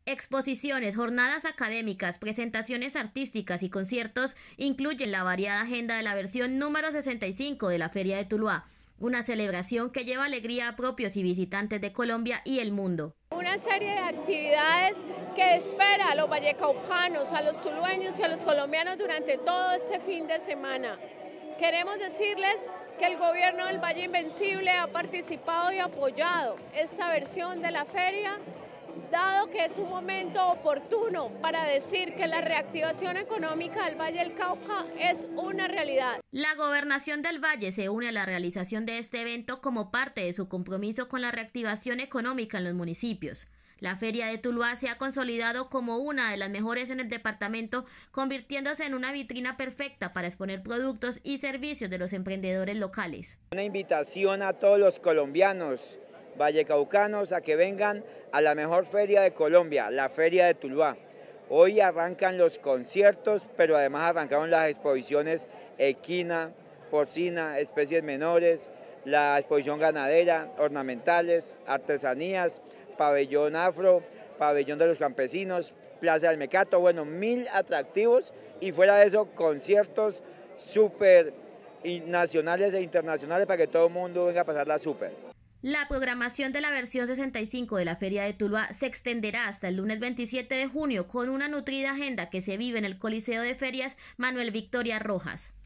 Exposiciones, jornadas académicas, presentaciones artísticas y conciertos incluyen la variada agenda de la versión número 65 de la Feria de Tuluá, una celebración que lleva alegría a propios y visitantes de Colombia y el mundo. Una serie de actividades que espera a los vallecaucanos, a los tulueños y a los colombianos durante todo este fin de semana. Queremos decirles que el gobierno del Valle Invencible ha participado y apoyado esta versión de la feria, dado que es un momento oportuno para decir que la reactivación económica del Valle del Cauca es una realidad. La Gobernación del Valle se une a la realización de este evento como parte de su compromiso con la reactivación económica en los municipios. La Feria de Tuluá se ha consolidado como una de las mejores en el departamento, convirtiéndose en una vitrina perfecta para exponer productos y servicios de los emprendedores locales. Una invitación a todos los colombianos vallecaucanos a que vengan a la mejor feria de Colombia, la Feria de Tuluá. Hoy arrancan los conciertos, pero además arrancaron las exposiciones equina, porcina, especies menores, la exposición ganadera, ornamentales, artesanías, pabellón afro, pabellón de los campesinos, plaza del Mecato, bueno, 1000 atractivos y fuera de eso conciertos súper nacionales e internacionales para que todo el mundo venga a pasarla súper. La programación de la versión 65 de la Feria de Tuluá se extenderá hasta el lunes 27 de junio con una nutrida agenda que se vive en el Coliseo de Ferias Manuel Victoria Rojas.